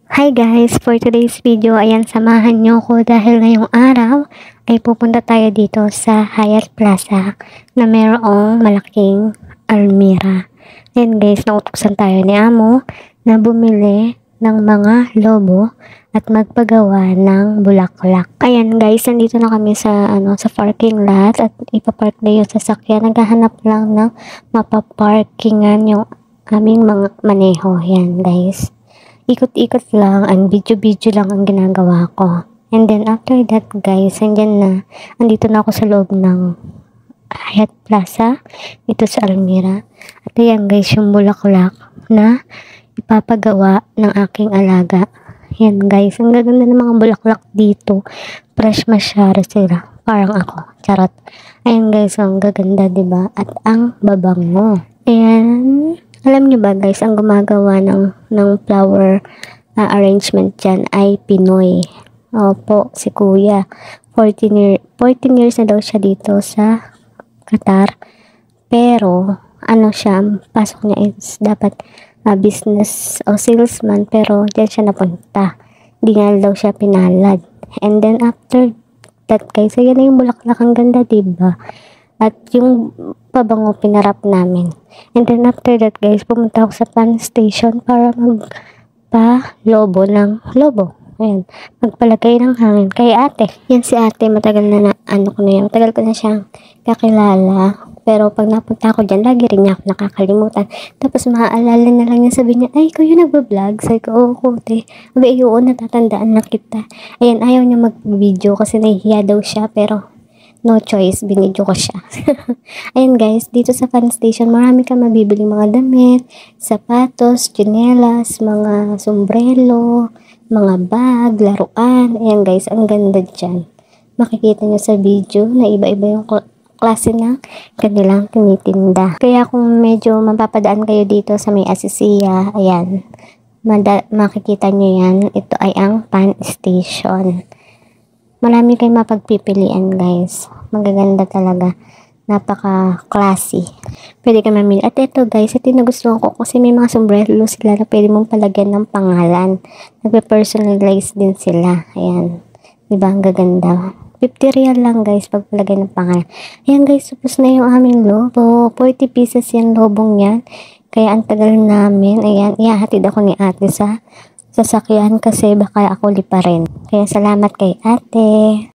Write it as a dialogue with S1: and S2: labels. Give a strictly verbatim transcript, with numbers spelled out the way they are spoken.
S1: Hi guys! For today's video, ayan, samahan nyo ko dahil ngayong araw ay pupunta tayo dito sa Hyatt Plaza na mayroong malaking almira. Ayan guys, nautuksan tayo ni Amo na bumili ng mga lobo at magpagawa ng bulaklak. Ayan guys, nandito na kami sa ano sa parking lot at ipapark na yung sasakyan. Naghahanap lang ng mapaparkingan yung aming mga maneho. Ayan guys. Ikot-ikot lang, ang video-video lang ang ginagawa ko. And then after that guys, andyan na, andito na ako sa loob ng Hyatt Plaza, ito sa Almira. At ayan guys, yung bulaklak na ipapagawa ng aking alaga. Yan guys, ang gaganda ng mga bulaklak dito. Fresh masyado sila, parang ako. Charot. Ayan guys, ang gaganda diba? At ang babango. Ayan. Alam nyo ba guys, ang gumagawa ng, ng flower uh, arrangement dyan ay Pinoy. Opo, si Kuya. fourteen, year, fourteen years na daw siya dito sa Qatar. Pero, ano siya, pasok niya is dapat uh, business o salesman. Pero, dyan siya napunta. Hindi nga daw siya pinalad. And then, after that guys, ayan na yung bulaklak. Ang ganda, diba? At yung pabango pinarap namin. And then after that guys, pumunta ako sa pan station para magpa-lobo ng lobo. Ayan, magpalagay ng hangin kay ate. Yan si ate, matagal na na, ano ko na yan, matagal ko na siyang kakilala. Pero pag napunta ako dyan, lagi rin niya ako nakakalimutan. Tapos maaalala na lang niya, sabi niya, ay, kayo nagbablog? Sabi ko, oo, kote. Sabi, oo, natatandaan na kita. Ayan, ayaw niya mag-video kasi nahihiya daw siya, pero no choice, binidyo ko siya. Ayan guys, dito sa fan station, marami ka mabibili mga damit, sapatos, tsinelas, mga sombrero, mga bag, laruan. Ayan guys, ang ganda dyan. Makikita nyo sa video na iba-iba yung klase ng kanilang tinitinda. Kaya kung medyo mapapadaan kayo dito sa may Asisiya, ayan, makikita nyo yan. Ito ay ang fan station. Marami kayong mapagpipilian guys. Magaganda talaga. Napaka-classy. Pwede kayo mamili. At ito guys, ito yung nagustuhan ko kasi may mga sombrero sila na pwede mong palagyan ng pangalan. Nagpe-personalize din sila. Ayan. Diba? Ang gaganda. fifty real lang guys pagpalagay ng pangalan. Ayan guys, supos na yung aming lobo. forty pieces yan lobong yan. Kaya ang tagal namin. Ayan, ihahatid ako ni ate sa sasakyan kasi baka ako lipa rin. Kaya salamat kay ate.